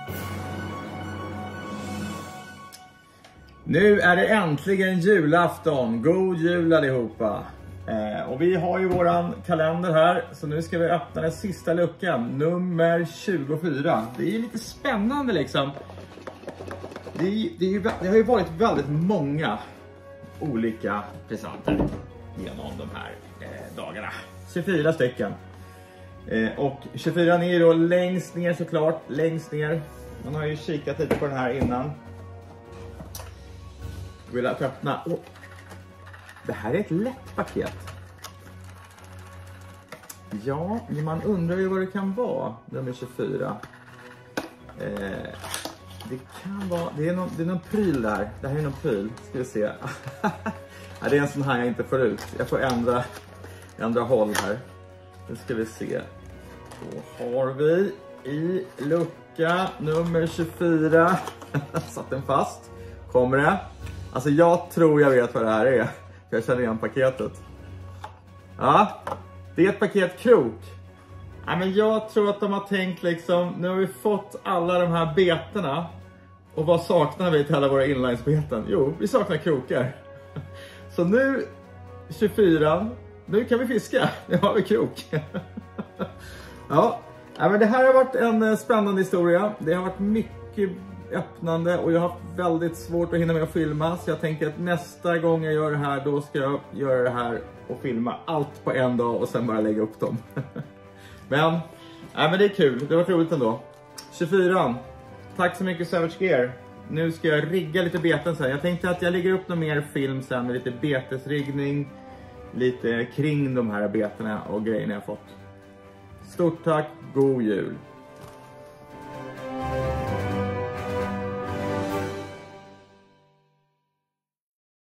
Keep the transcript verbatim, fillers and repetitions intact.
Nu är det äntligen julafton. God jul allihopa. Eh, och vi har ju våran kalender här. Så nu ska vi öppna den sista luckan. Nummer tjugofyra. Det är ju lite spännande liksom. Det, är, det, är ju, det har ju varit väldigt många olika presenter genom de här eh, dagarna. tjugofyra stycken. Eh, och tjugofyra är ju då längst ner såklart. Längst ner. Man har ju kikat lite på den här innan. Vill jag öppna. Oh. Det här är ett lätt paket. Ja, man undrar ju vad det kan vara. Nummer tjugofyra. Eh, det kan vara. Det är, någon, det är någon pryl där. Det här är någon pryl. Ska vi se. Ja, det är en sån här jag inte får ut. Jag får ändra, ändra håll här. Nu ska vi se. Då har vi i lucka nummer tjugofyra. Satt den fast. Kommer det? Alltså jag tror jag vet vad det här är. För jag känner igen paketet. Ja, det är ett paket krok. Ja, men jag tror att de har tänkt liksom, nu har vi fått alla de här betorna. Och vad saknar vi till alla våra inlinesbeten? Jo, vi saknar krokar. Så nu, tjugofyra, nu kan vi fiska. Nu har vi krok. Ja, men det här har varit en spännande historia. Det har varit mycket öppnande och jag har haft väldigt svårt att hinna med att filma, så jag tänker att nästa gång jag gör det här, då ska jag göra det här och filma allt på en dag och sen bara lägga upp dem. men, nej, men det är kul, det var roligt ändå. tjugofyra, tack så mycket Savage Gear. Nu ska jag rigga lite beten sen. Jag tänkte att jag lägger upp någon mer film sen med lite betesriggning, lite kring de här betena och grejerna jag fått. Stort tack, god jul!